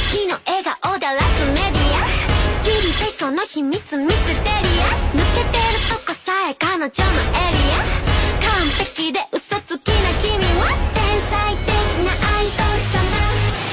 時の笑顔でラスメディア知りたいその秘密ミステリアス抜けてるとこさえ彼女のエリア完璧で嘘つきな君は天才的なアイドル様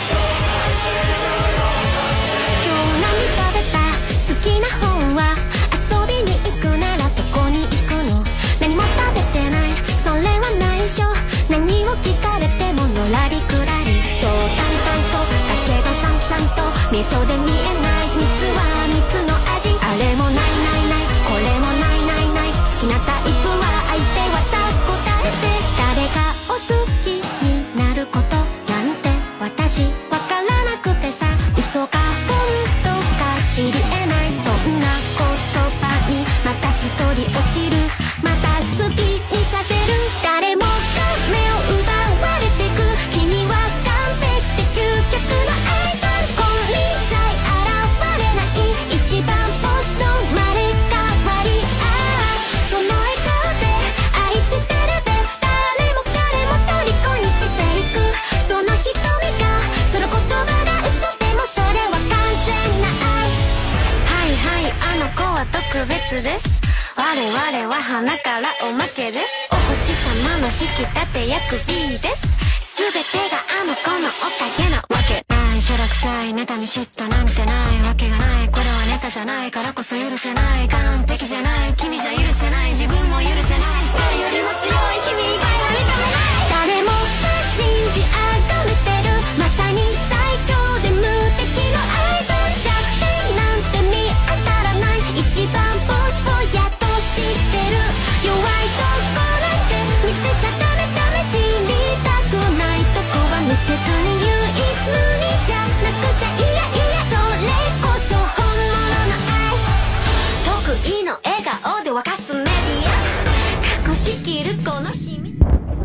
今日何食べた好きな本は遊びに行くならどこに行くの何も食べてないそれは内緒何を聞かれてものらりくらりそう淡々とだけどさんさんと味噌で見えない秘密は蜜の味あれもないないないこれもないないない好きなタイプは相手はさ答えて誰かを好きになることなんて私わからなくてさ嘘か本当か知り得ないそんな言葉にまた一人落ちるまた好きにさせる誰もが目を奪われてく君は完璧で究極のアイドル金輪際現れない一番星の生まれ変わりその笑顔で愛してるで誰も彼も虜にしていくその瞳がその言葉が嘘でもそれは完全な愛はいはいあの子は特別です我々は花からおまけですお星様の引き立て役 B です全てがあの子のおかげなわけないしょらくさい妬み嫉妬なんてないわけがないこれはネタじゃないからこそ許せない完璧じゃない君じゃ許せない自分も許せない誰よりも強い君以外は認めない誰もが信じ崇めてるまさに最強で無敵のアイドル弱点なんて見当たらない一番星をやっと知ってる弱いとこなんて見せちゃダメ試しにたくないとこは見せずに唯一無二じゃなくちゃいやいやそれこそ本物の愛得意の笑顔で沸かすメディア隠しきるこの秘密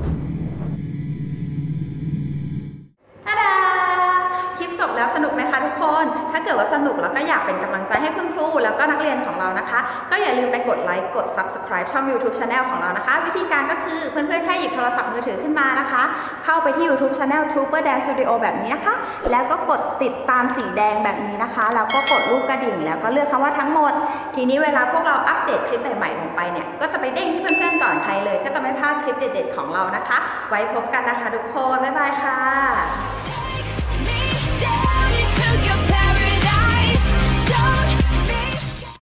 ฮัลโหลคลิปจบแล้วสนุกไหมคะทุกคนถ้าเกิดว่าสนุกแล้วก็อยากเป็นกำลังใจให้คุณครูแล้วก็นักเรียนของเรานะคะก็อย่าลืมไปกดไลค์กด Subscribe ช่อง YouTube Channel ของเรานะคะวิธีการก็คือเพื่อนๆแค่หยิบโทรศัพท์มือถือขึ้นมานะคะเข้าไปที่ YouTube Channel Trooper Dance Studio แบบนี้นะคะแล้วก็กดติดตามสีแดงแบบนี้นะคะแล้วก็กดรูปกระดิ่งแล้วก็เลือกคำว่าทั้งหมดทีนี้เวลาพวกเราอัปเดตคลิปใหม่ๆลงไปเนี่ยก็จะไปเด้งที่เพื่อนๆก่อนใครเลยก็จะไม่พลาดคลิปเด็ดๆของเรานะคะไว้พบกันนะคะทุกคนบ๊ายบายค่ะ